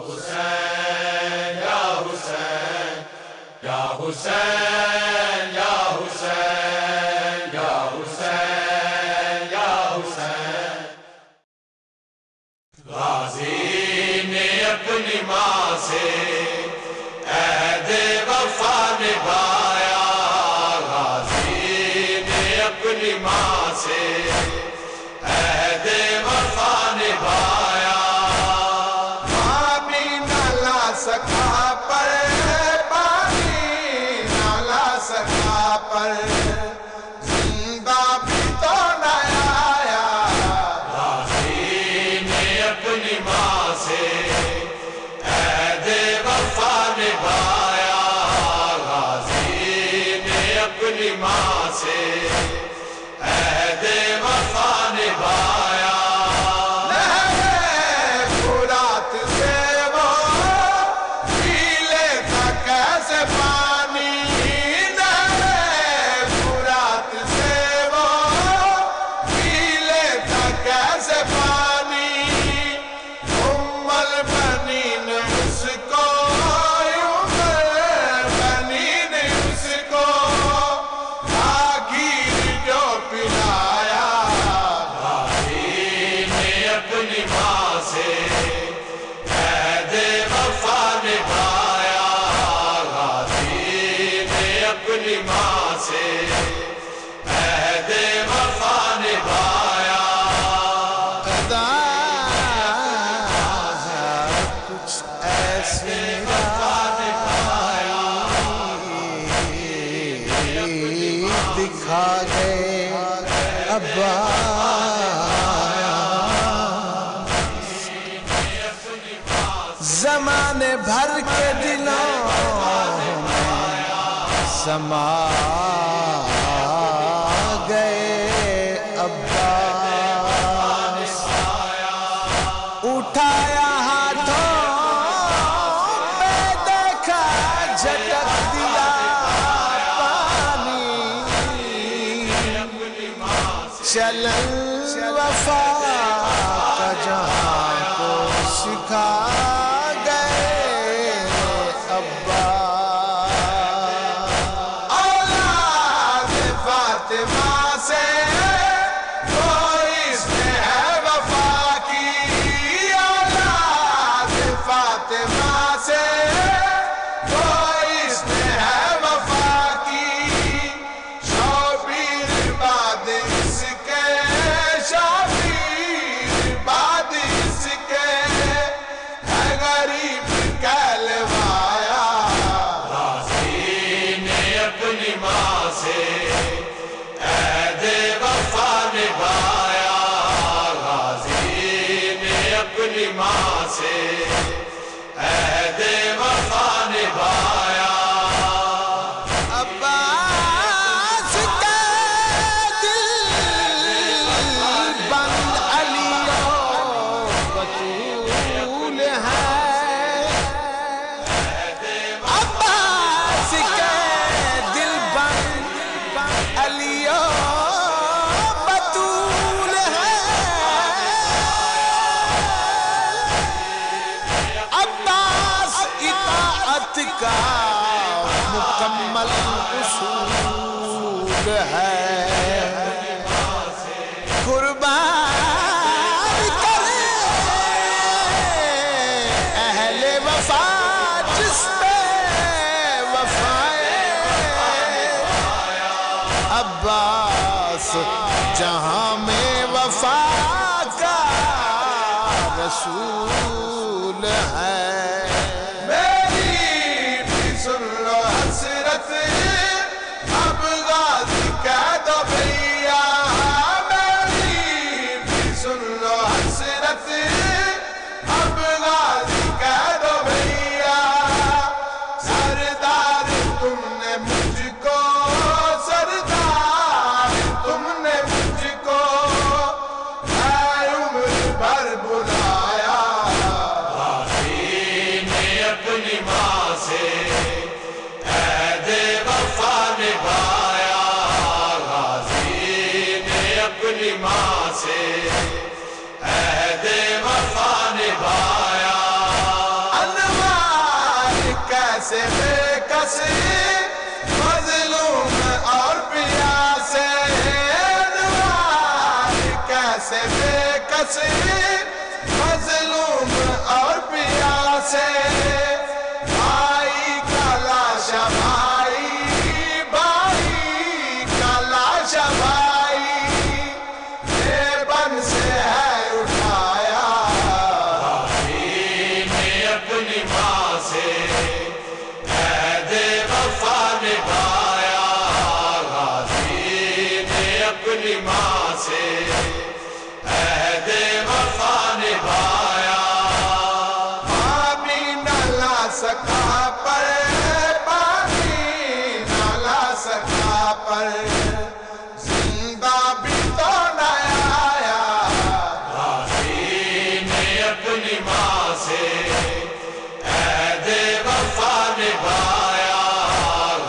حسین یا حسین یا حسین یا حسین یا حسین یا حسین غازی نے اپنی ماں سے عہد وفا نبھایا، غازی نے اپنی ماں سے عہد وفا نبھایا، پانی نہ لا سکا پر پانی نہ لا سکا پر زندہ بھی تو نہ آیا، غازی نے اپنی ماں سے عہد وفا نبھایا، غازی نے اپنی ماں سے عہد وفا نبھایا، فرات سے وہ پی لیتا کیسے پانی، فرات سے وہ پی لیتا کیسے پانی، البنین اس کو البنین اس کو آگیر جو پلایا، غازی نے اپنی ماں سے عہد وفا نبھایا، غازی نے اپنی ماں سے عہد وفا نبھایا، کچھ ایسے دکھا گئے ابا، زمانے بھر کے دلوں میں سما گئے ابا، اٹھایا ہاتھوں میں دیکھا جھٹک دیا پانی، چلن وفا کا جہاں کو سکھا گئے ابا، اولاد فاطمہ سے کوئی اس نے ہے وفا کی، اولاد فاطمہ سے کوئی اس نے ہے وفا کی، شبیر بعد اس کے شبیر بعد اس کے ہے غریب کہلوایا، غازی نے اپنی ماں سے عہد وفا نبھایا، غازی نے اپنی ماں سے عہد وفا نبھایا، عباس کا دل بند علی و بطول ہے، عباس کا دل بند علی و بطول ہے، عباس اطاعت کا مکمل اصول ہے، قربان کرے اہل وفا جس پہ وفائے عباس، جہاں میں وفا کا رسول ہے، میری بھی سن لو حسرت اب غازی کہہ دو بھیا، میری بھی سن لو حسرت اب غازی کہہ دو بھیا، سردار تم نے مجھ کو، سردار تم نے مجھ کو ہے عمر بھر بلایا، غازی کیسے بے کس مظلوم اور پیاسے کیسے بے کس مظلوم اور پیاسے بھائی کا لاشا بھائی بھائی کا لاشا بھائی بے بن سے ہے اٹھایا بھائی نے اپنی ماں سے عہد وفا نبھایا غازی نے اپنی ماں سے عہد وفا نبھایا پانی نہ لا سکا پر پانی نہ لا سکا پر زندہ بھی تو نہ آیا غازی نے اپنی ماں سے عہد وفا نبھایا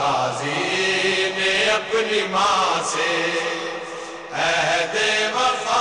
غازی نے اپنی ماں سے عہد وفا